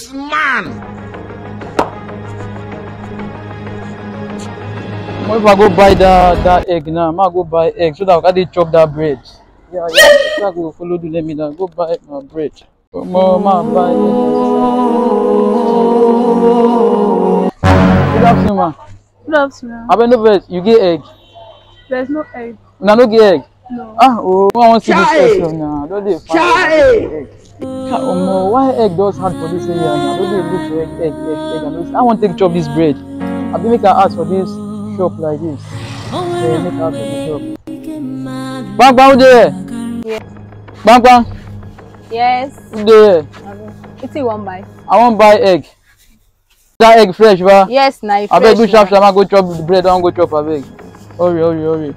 This man. What if I go buy that egg now? I go buy egg so that I can chop that bread. Yeah. I go follow the name now. Go buy my bread. Mama, buy it. Good afternoon, ma. Good afternoon. I no vex. You get egg? There's no egg. No get egg. No. I want to see this egg now. Don't they find egg? Why egg does hard for this area now? Don't they look for egg? I want to take chop this bread. I be make her ask for this shop like this. Yeah, make her ask for this shop. Bang bang there. Yeah. Bang bang. Yes. There. It's you want buy. I want buy egg. That egg fresh, ba? Yes, now fresh. I beg do sharp. I go chop the bread. I want go chop. I beg. Hurry.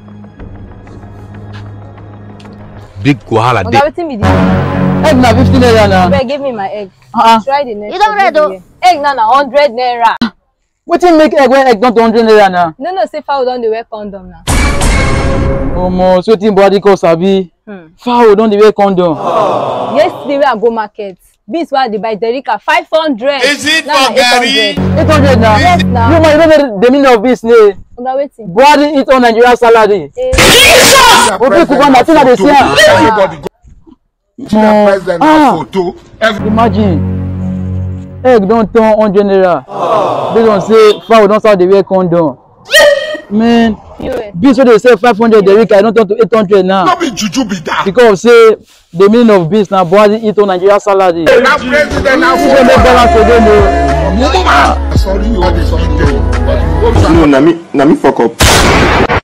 Big wahala dey. Wetin be this? Egg na 15 naira na. Abeg give me my egg. Try the next. You don't read though. Egg na 100 naira. Wetin make egg when egg not 100 naira na? No, say fowl don dey wear condom na. So wetin Buhari call sabi? Fowl don dey wear condom. Yesterday when I go market, beans wey I dey buy Derica 500. Is it Now for Gary? 800 na. Yes na. You know the meaning of this ne? Oga wetin? Buhari eat all Nigeria salary. Okay, Kubana, see how they say. Everybody go. President photo. Imagine, egg don't turn 100 naira. They don't say fowl don't start the wear condom. Man, beans wey they say 500 Derica, I don't turn to 800 now. No be juju be that. Because say the meaning of beans now Buhari eat all Nigeria salary. Now president now This one make balance again though. Sorry, you are the something. No, na me fuck up.